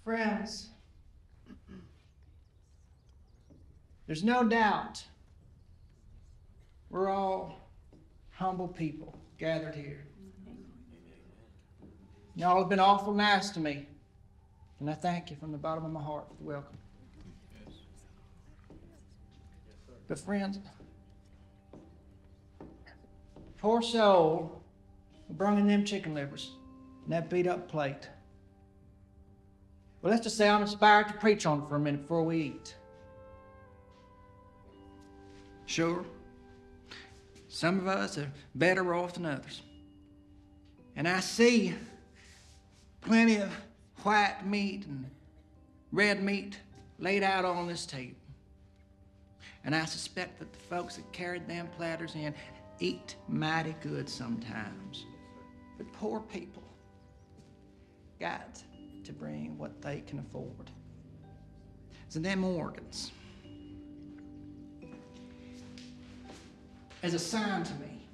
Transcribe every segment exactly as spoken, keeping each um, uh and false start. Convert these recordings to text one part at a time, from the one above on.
Friends, there's no doubt we're all humble people gathered here. Y'all have been awful nice to me, and I thank you from the bottom of my heart for the welcome. But friends, poor soul bringing them chicken livers and that beat up plate. Well, let's just say I'm inspired to preach on it for a minute before we eat. Sure, some of us are better off than others. And I see plenty of white meat and red meat laid out on this table. And I suspect that the folks that carried them platters in eat mighty good sometimes. But poor people got to bring what they can afford. So them organs is a sign to me,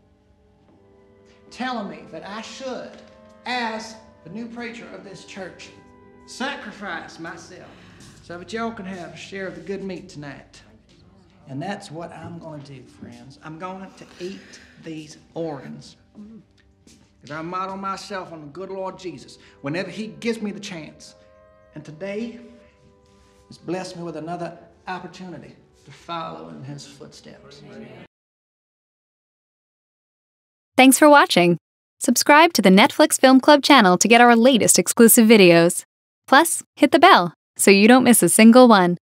telling me that I should, as the new preacher of this church, sacrifice myself so that y'all can have a share of the good meat tonight. And that's what I'm going to do, friends. I'm going to eat these organs. Because I model myself on the good Lord Jesus whenever he gives me the chance. And today, he's blessed me with another opportunity to follow in his footsteps. Thanks for watching. Subscribe to the Netflix Film Club channel to get our latest exclusive videos. Plus, hit the bell so you don't miss a single one.